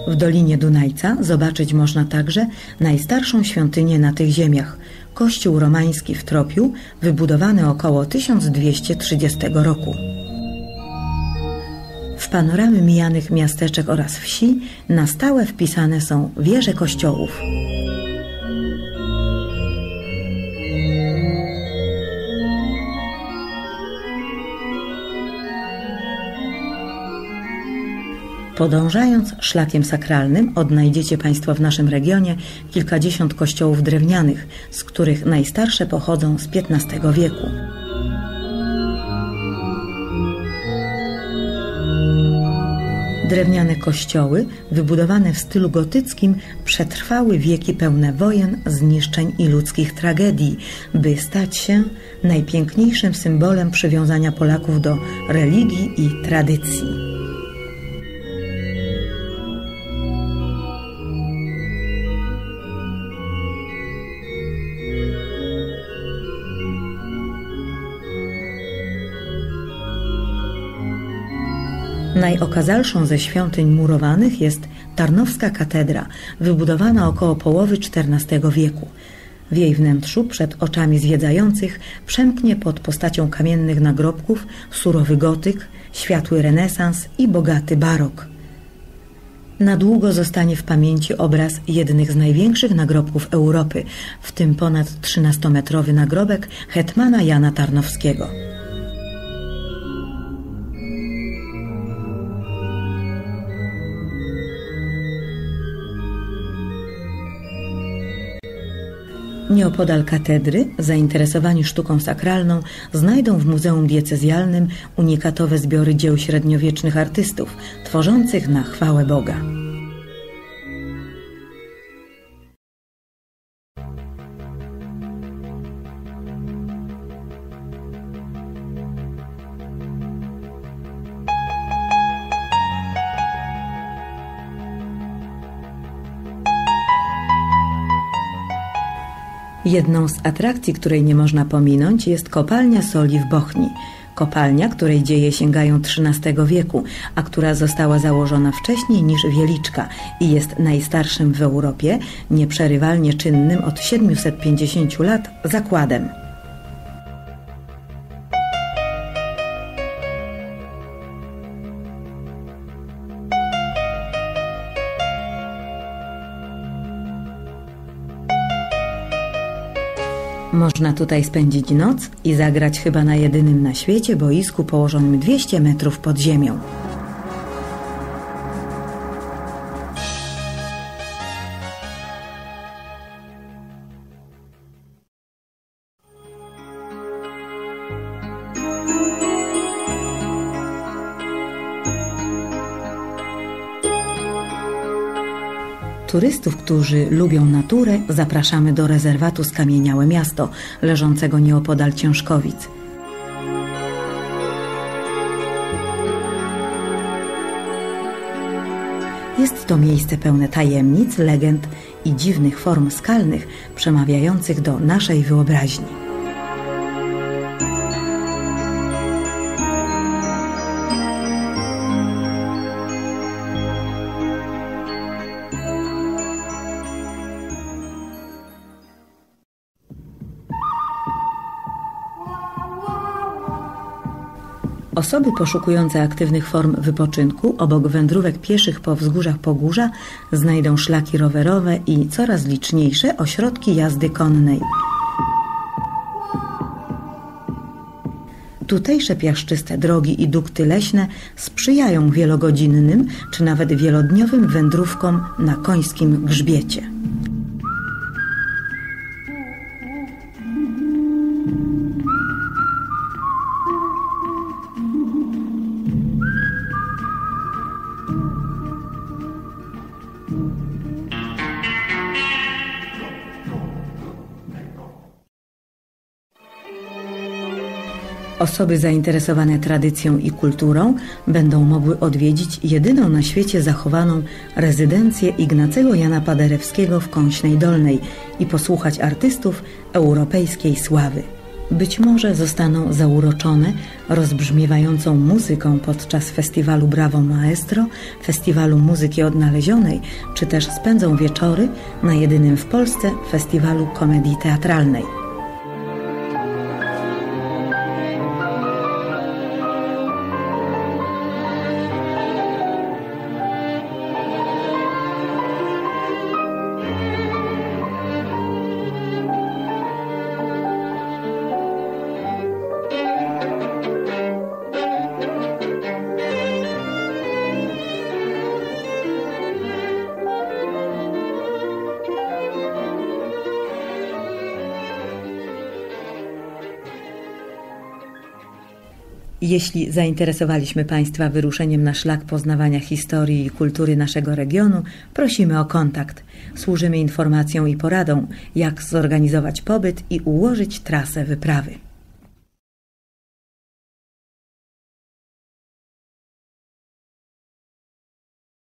W Dolinie Dunajca zobaczyć można także najstarszą świątynię na tych ziemiach, kościół romański w Tropiu, wybudowany około 1230 roku. W panoramy mijanych miasteczek oraz wsi na stałe wpisane są wieże kościołów. Podążając szlakiem sakralnym odnajdziecie Państwo w naszym regionie kilkadziesiąt kościołów drewnianych, z których najstarsze pochodzą z XV wieku. Drewniane kościoły, wybudowane w stylu gotyckim, przetrwały wieki pełne wojen, zniszczeń i ludzkich tragedii, by stać się najpiękniejszym symbolem przywiązania Polaków do religii i tradycji. Najokazalszą ze świątyń murowanych jest Tarnowska Katedra, wybudowana około połowy XIV wieku. W jej wnętrzu przed oczami zwiedzających przemknie pod postacią kamiennych nagrobków surowy gotyk, światły renesans i bogaty barok. Na długo zostanie w pamięci obraz jednych z największych nagrobków Europy, w tym ponad 13-metrowy nagrobek hetmana Jana Tarnowskiego. Nieopodal katedry zainteresowani sztuką sakralną znajdą w Muzeum Diecezjalnym unikatowe zbiory dzieł średniowiecznych artystów, tworzących na chwałę Boga. Jedną z atrakcji, której nie można pominąć, jest kopalnia soli w Bochni. Kopalnia, której dzieje sięgają XIII wieku, a która została założona wcześniej niż Wieliczka i jest najstarszym w Europie, nieprzerywalnie czynnym od 750 lat zakładem. Można tutaj spędzić noc i zagrać chyba na jedynym na świecie boisku położonym 200 metrów pod ziemią. Turystów, którzy lubią naturę, zapraszamy do rezerwatu Skamieniałe Miasto, leżącego nieopodal Ciężkowic. Jest to miejsce pełne tajemnic, legend i dziwnych form skalnych, przemawiających do naszej wyobraźni. Osoby poszukujące aktywnych form wypoczynku obok wędrówek pieszych po wzgórzach Pogórza znajdą szlaki rowerowe i coraz liczniejsze ośrodki jazdy konnej. Tutejsze piaszczyste drogi i dukty leśne sprzyjają wielogodzinnym czy nawet wielodniowym wędrówkom na końskim grzbiecie. Osoby zainteresowane tradycją i kulturą będą mogły odwiedzić jedyną na świecie zachowaną rezydencję Ignacego Jana Paderewskiego w Kąśnej Dolnej i posłuchać artystów europejskiej sławy. Być może zostaną zauroczone rozbrzmiewającą muzyką podczas festiwalu Brawo Maestro, festiwalu muzyki odnalezionej, czy też spędzą wieczory na jedynym w Polsce festiwalu komedii teatralnej. Jeśli zainteresowaliśmy Państwa wyruszeniem na szlak poznawania historii i kultury naszego regionu, prosimy o kontakt. Służymy informacją i poradą, jak zorganizować pobyt i ułożyć trasę wyprawy.